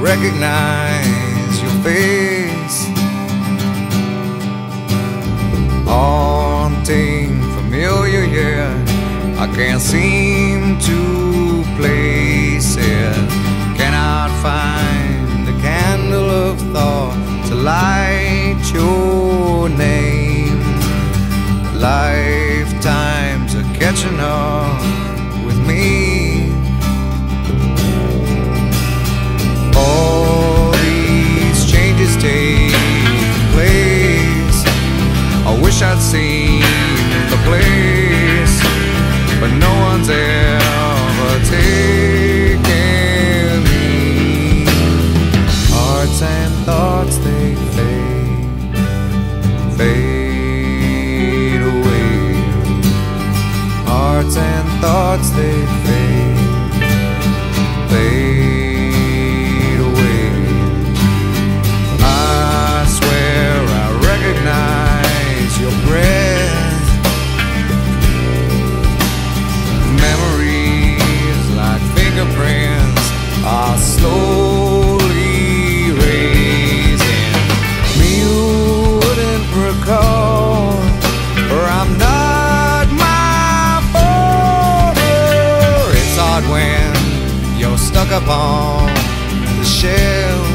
recognize your face. Haunting, familiar, yeah, I can't seem to place it. Cannot find a candle of thought to light your name. Lifetimes are catching up with me. All these changes take place. I wish I'd seen the place, but no one's ever taken me. Hearts and thoughts, they fade away. Hearts and thoughts, they fade away. I swear I recognize your breath. Memories like fingerprints are slowly erasing. Me you wouldn't recall, or I'm not my father. It's hard when you're stuck upon the shelf.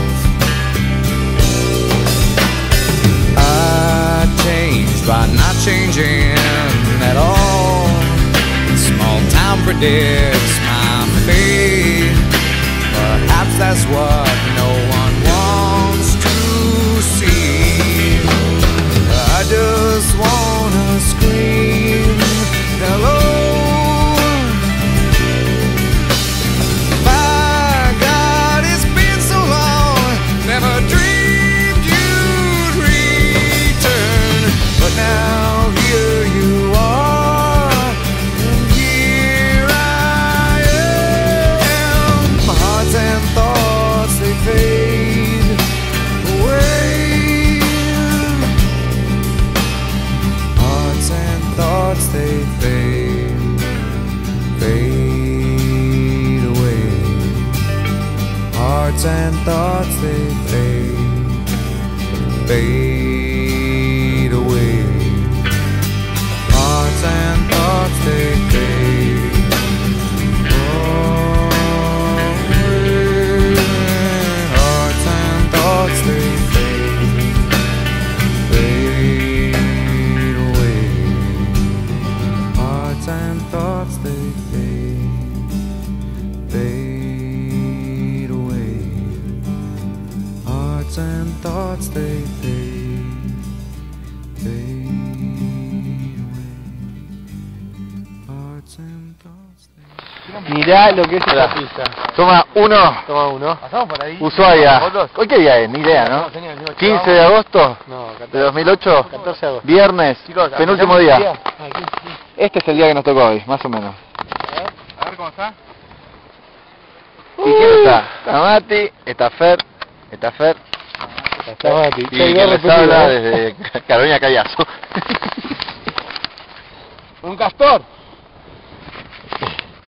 I changed by not changing at all. Small town predicts my fate. Perhaps that's what no one wants to see. I just wanna scream hello. My God, it's been so long. Never dreamed you'd return, but now here you are, and here I am. My hearts and thoughts, they fade away. Hearts and thoughts, they fade away. Hearts and thoughts, they fade away. Hearts and thoughts, they fade away. Hearts and thoughts, they fade away. Hearts and thoughts, they fade away. Hearts and thoughts, they fade away. Hearts and thoughts, they... Mirá lo que es esta pista. Toma uno. Toma uno. ¿Pasamos por ahí? Ushuaia. ¿Fotos? ¿Hoy qué día es? Ni idea, ¿no? 15 de agosto No, 14. de 2008. 14 de agosto. Viernes. Chicos, Penúltimo ¿empezamos día. el Aquí, sí. Este es el día que nos tocó hoy, más o menos. A ver cómo está. ¿Y quién está? Está Mati, está Fer, está Fer. Está Mati. Y quien les habla desde Carolina Callazo. Un castor.